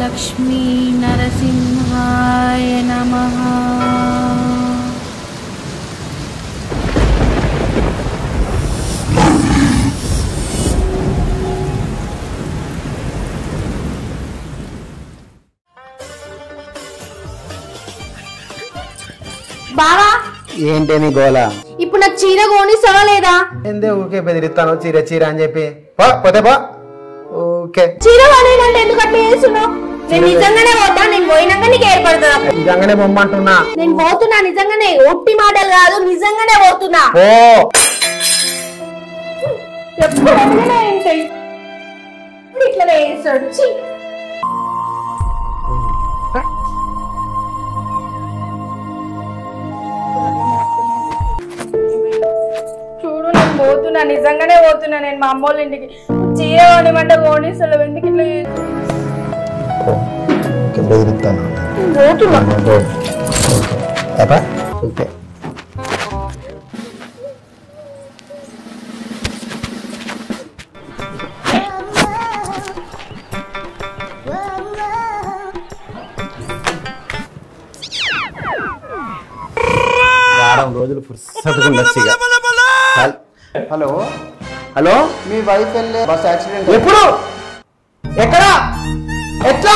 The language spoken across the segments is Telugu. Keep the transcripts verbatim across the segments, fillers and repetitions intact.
లక్ష్మీ నరసింహాయ నమః. బావా ఏంటి నీ గోల? ఇప్పుడు నాకు చీర కొనిస్తావా లేదా? ఎందే ఊకే బెదిరిస్తాను చీర చీర అని చెప్పి పోతే పో. ఓకే చీర కొనేదంటే ఎందుకు అట్లా చేస్తున్నావు? నేను నిజంగానే పోతా. నేను పోయినాక నీకు ఏర్పడుతుందా? నిజంగానే బొమ్మంటున్నా. నేను పోతున్నా నిజంగానే, ఒట్టి మాటలు కాదు, నిజంగానే పోతున్నా. ఓ ఎప్పుడు ఏంటాయి ఇట్లా వేస్తాడు. చూడు నేను పోతున్నా, నిజంగానే పోతున్నా. నేను మా అమ్మ వాళ్ళ ఇంటికి చీర కొనిమంటే కోనిస్తలు ఎందుకు ఇట్లా బెదిరిస్తాను పోతున్నా. ఓకే వారం రోజులు ఫుర్సత్తుగా ఉండొచ్చు. హలో హలో, మీ వైఫ్ వెళ్ళే బస్ యాక్సిడెంట్ ఎప్పుడు ఎక్కడ ఎట్లా?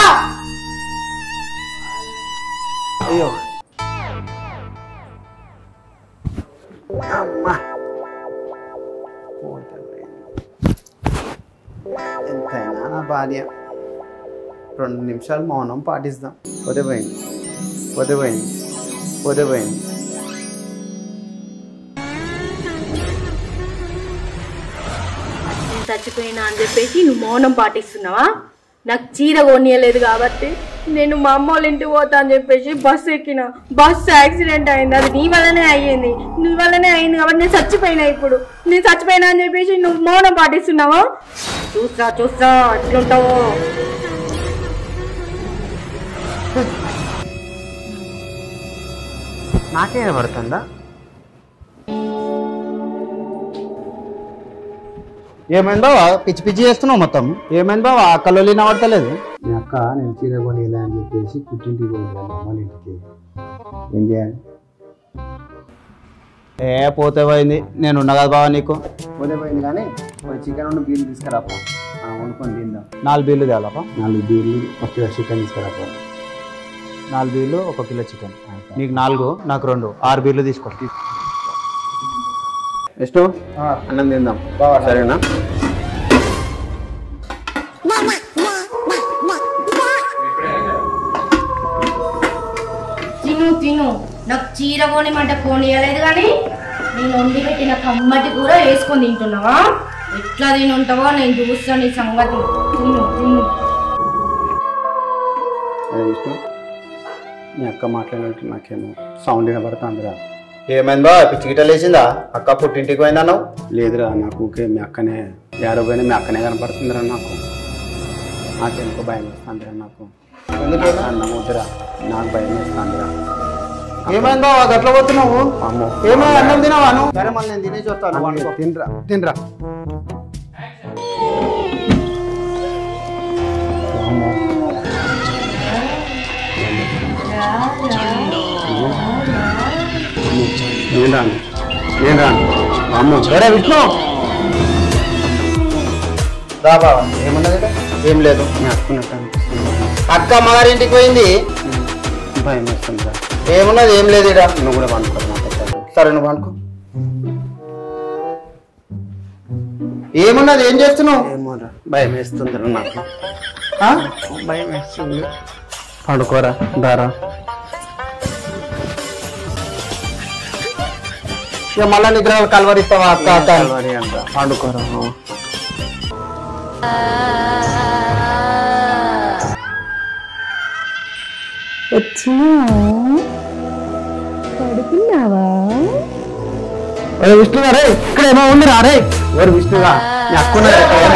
అయ్యో అమ్మా, ఎంతైనా నా భార్య. రెండు నిమిషాలు మౌనం పాటిస్తాం. వదిపోయింది వదిపోయింది వదిపోయింది. చచ్చిపోయినా అని చెప్పేసి నువ్వు మౌనం పాటిస్తున్నావా? నాకు చీర కొనియలేదు కాబట్టి నేను మా అమ్మ వాళ్ళ ఇంటికి పోతా అని చెప్పేసి బస్సు ఎక్కిన. బస్సు యాక్సిడెంట్ అయింది. అది నీ వల్లనే అయ్యింది. నీ వల్లనే అయింది కాబట్టి నేను చచ్చిపోయినా. ఇప్పుడు నేను చచ్చిపోయినా అని చెప్పేసి నువ్వు మౌనం పాటిస్తున్నావా? చూస్తా చూస్తా ఎట్లుంటావో. నాకే పడుతుందా? ఏమైంది బావా? పిచ్చి పిచ్చి చేస్తున్నావు మొత్తం. ఏమైంది బావా? అక్కలో వినబడతలేదు. మీ అక్క నేను చీర కొనిలే అని చెప్పేసి పుట్టింటికి పోయింది అమ్మ ఇంటికి. ఏం చేయాలి? ఏ పోతే పోయింది, నేను ఉన్నా కదా బావా నీకు. పోతే పోయింది కానీ చికెన్ ఉన్న బీర్లు తీసుకురాపో, వండుకొని తిందాం. నాలుగు బీర్లు తేవాలపా? నాలుగు బీర్లు ఒక కిలో చికెన్ తీసుకురాపో. నాలుగు బీర్లు ఒక కిలో చికెన్. నీకు నాలుగు, నాకు రెండు, ఆరు బీర్లు తీసుకో. ಎಷ್ಟು అన్నం తిందాం సరేనా? తిను తిను. నాకు చీర కొనిమంటే కొనియలేదు కానీ నేను వండి పెట్టిన కమ్మటి కూర వేసుకొని తింటున్నావా? ఎట్లా తినుంటావో నేను చూస్తాను నీ సంగతి. తిను తిను. విష్ణు, మీ అక్క మాట్లాడినట్టు నాకేమో సౌండ్ వినబడుతుందిరా. ఏమైంది బా? పిచ్చి గిట్ట లేచిందా? అక్క పుట్టింటికి పోయిందన్నావు. లేదురా, నాకు ఊకే మీ అక్కనే యారో పోయినా మీ అక్కనే కనపడుతుందిరా. నాకు నాకెందుకో భయం వేస్తుందిరా. నాకు ఎందుకు అన్నం వద్దురా, నాకు భయం వేస్తుందిరా. ఏమైంది బా? గట్ల పోతున్నావు? అమ్మో ఏమైనా అన్నం తినవాను? సరే మళ్ళీ నేను తినేసి వస్తాను. తినరా తినరా. నేను రాను నేను రాను అమ్మో. సరే విష్ణు రా బావా. ఏమన్నది? ఏం లేదు. నేను అట్టుకున్నట్టు అనిపిస్తుంది. అక్క అమ్మగారింటికి పోయింది. భయం వేస్తుందిరా. ఏమున్నది? ఏం లేదు. ఇరా నువ్వు కూడా పండుకోరు నాకు. సరే నువ్వు అనుకో. ఏమున్నది? ఏం చేస్తున్నావు? ఏమోరా, భయం వేస్తుందిరా నాకు. భయం వేస్తుంది. పండుకోరా దారా. ఇక మళ్ళా నిద్ర కలవరిస్తావా అక్క అక్క? అంట పండుకోరా. పడుకున్నావా? విష్ణు గారే ఇక్కడ ఏమో ఉంది రా. రే ఎవరు విష్ణుగా? అక్కున్నా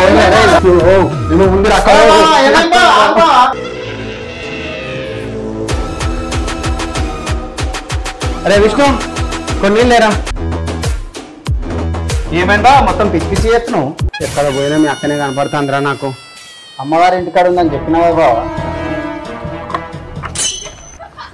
ఉంది అక్క. అరే విష్ణు కొన్ని లేరా. ఏమైందా? మొత్తం పిచ్చి పిచ్చి చేస్తున్నావు. ఎక్కడ పోయినా మీ అక్కనే కనపడుతుందిరా నాకు. అమ్మగారి ఇంటికాడ ఉందని చెప్పినావా బావా?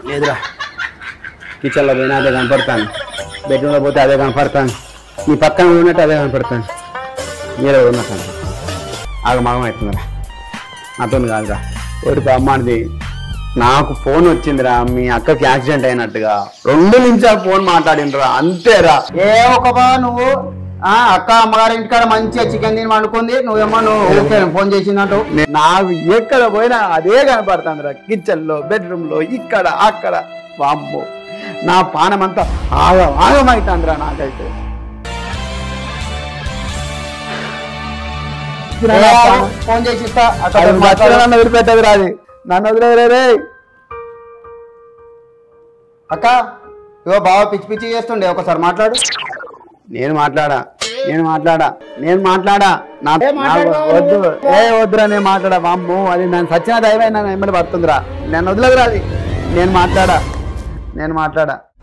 లేదురా కిచెన్లో పోయినా అదే కనపడతాను, బెడ్రూమ్లో పోతే అదే కనపడతాను, నీ పక్కన ఉన్నట్టు అదే కనపడతాను, మీరే ఉన్నట్టు ఆగమాగం అవుతుందిరా, నాతో కాదురా. ఒకటి అమ్మాడిది నాకు ఫోన్ వచ్చిందిరా, మీ అక్కకి యాక్సిడెంట్ అయినట్టుగా రెండు నిమిషాలు ఫోన్ మాట్లాడినరా, అంతేరా. ఏ ఒక బా నువ్వు ఆ అక్క అమ్మగారి ఇంటికాడ మంచిగా చికెన్ తిని వండుకుంది, నువ్వేమో నువ్వు ఓకే ఫోన్ చేసిందంటూ. నాకు ఎక్కడ పోయినా అదే కనపడుతుందిరా, కిచెన్లో బెడ్రూమ్లో ఇక్కడ అక్కడ. వామ్మో నా పానం అంతా ఆగం ఆగమవుతుందిరా నాకైతే. ఫోన్ చేసి ఇస్తా నన్ను వదిలిపెట్టదు రాది, నన్ను వదిలేరే. అక్క ఇగో బావ పిచ్చి పిచ్చి చేస్తుండే, ఒకసారి మాట్లాడు. నేను మాట్లాడా నేను మాట్లాడా నేను మాట్లాడా నా వద్దు ఏ వద్దురా, నేను మాట్లాడా. వామ్మో అది నన్ను సచ్చిన దైవం నన్ను ఎమ్మడి పడుతుందిరా, నన్ను వదిలేదురా అది. నేను మాట్లాడా నేను మాట్లాడా